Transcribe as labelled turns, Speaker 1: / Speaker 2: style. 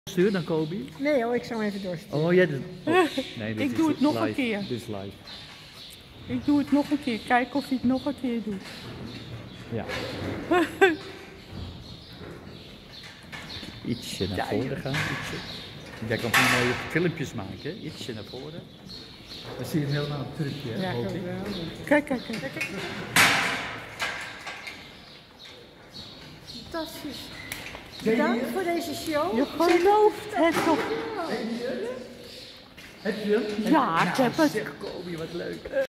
Speaker 1: Stuur dan Kobi?
Speaker 2: Nee hoor, ik zou hem even doorsturen.
Speaker 1: Oh, jij doet... Oh, nee, dit
Speaker 3: Ik
Speaker 1: is
Speaker 3: doe het nog
Speaker 1: live.
Speaker 3: een keer.
Speaker 1: Dit is live.
Speaker 3: Ik doe het nog een keer. Kijk of hij het nog een keer doet.
Speaker 1: Ja. Ietsje naar voren gaan. Ietsje. Jij kan hier mooie filmpjes maken. Ietsje naar voren. Dan zie je het helemaal een trucje, hè?
Speaker 2: Ja,
Speaker 1: Kobi?
Speaker 3: Kijk, kijk, kijk.
Speaker 2: Fantastisch. Bedankt voor deze show.
Speaker 3: Je gelooft het toch?
Speaker 1: Heb je hem?
Speaker 3: Ja, ik heb het.
Speaker 1: Zeg Kobi, wat leuk.